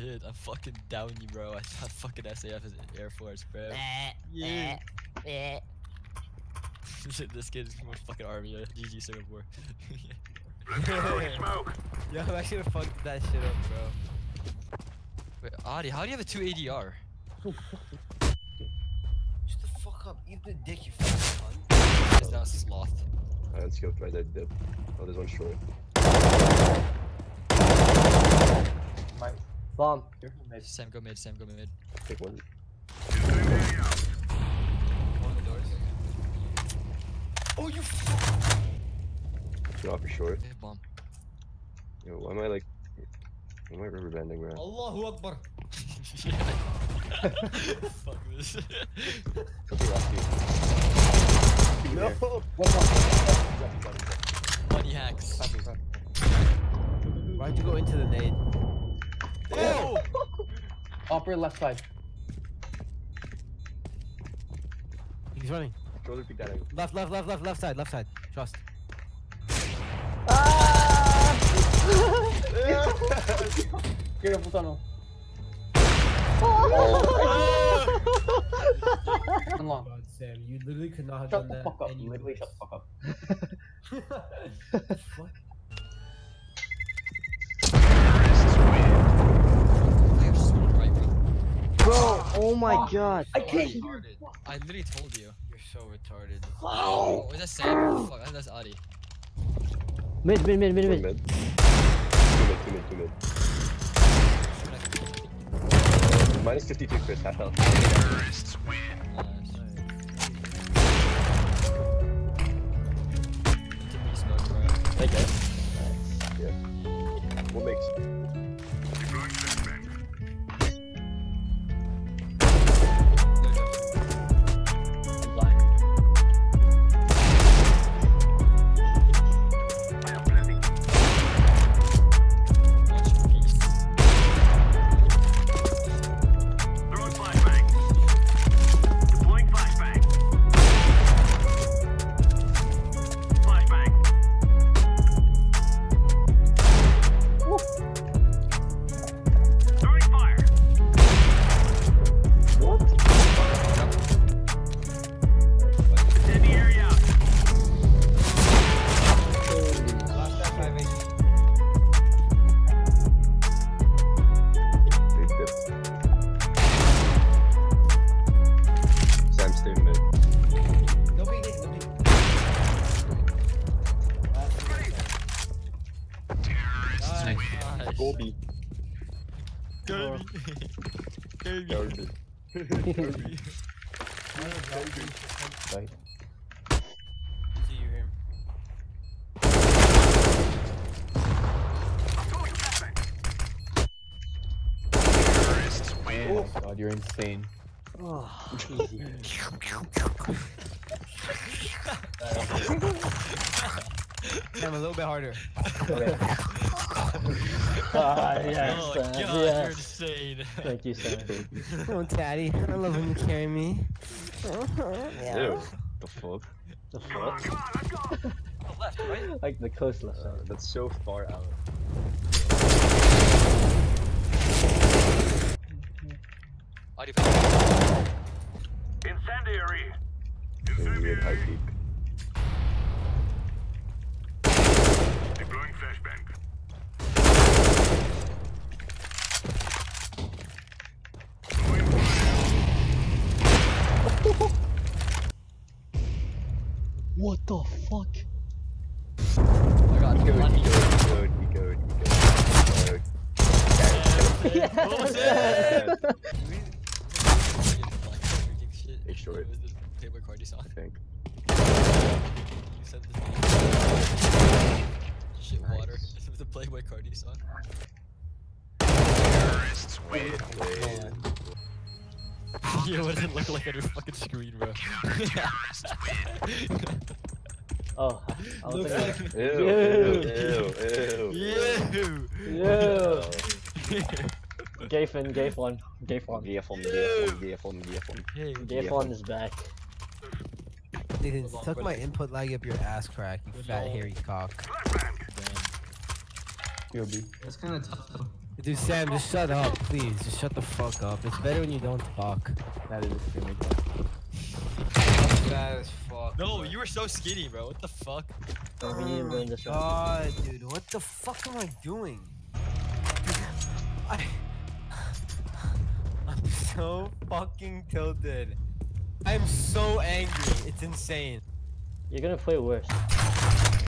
did. I'm fucking down you, bro. I thought fucking SAF is Air Force, bro. Yeah. This kid is more fucking army. GG Singapore. Smoke. Yo, I should have fucked that shit up, bro. Wait, Adi, how do you have a 2 ADR? Shut the fuck up. Eat the dick, you fucking cunt. It's now sloth. Alright, let's go. Try that dip. Oh, there's one short. My bomb. Sam, go mid. Sam, go mid. Take one. One of the doors. Oh, you fuck. Get off your short. They have bomb. Yo, why am I like... Why am I rubber banding, bro? Allahu Akbar. Fuck this. Something left you. No. Money hacks. Why'd you go into the nade? Oh! Upper left side. He's running. Shoulder peek that angle. Left side. Trust. Careful tunnel. Long. God, Sam, you literally could not have Shut done the that. fuck up. and you Literally would've. shut the fuck up. Fuck. Bro, oh my god. I can't hear. I literally told you. You're so retarded. Oh, was that Sam? Fuck, that's Adi. Mid. One mid. Two mid. Minus 52, Chris. Half health. Terrorists win. Thank you. Yeah. What makes? Gobi. Kirby. Kirby. Right. See you here. Oh god, you're insane. Sam, a little bit harder. Yes, Oh god, yes. you're insane. Thank you, Sam. Oh, Daddy, I love when you carry me. Ew. The fuck? The fuck? Oh, left, right? Like the coast left side. That's so far out. Adi, Incendiary. Weird high peak. Deploying flashbang. What the fuck? I got He money. goad. What was that? Hey, short. It was the Playboy Cardi song. I think. You said this. Shit water. It was the Playboy Cardi song. Terrorists win. Yeah, what does it look like on your fucking screen, bro? Oh, I was Looks thinking. like Ew. You! Gayfon. Hey, Gayfon is back. Nathan, suck my input lag up your ass crack, you fat hairy cock. Flashbang. QB. That's kind of tough though. Dude, Sam, just shut up, please. Just shut the fuck up. It's better when you don't talk. That is extremely tough. That is fuck. No, bro. you were so skinny, bro. What the fuck? Don't we need to win this round. God, dude, what the fuck am I doing? I'm so fucking tilted. I'm so angry. It's insane. You're gonna play worse.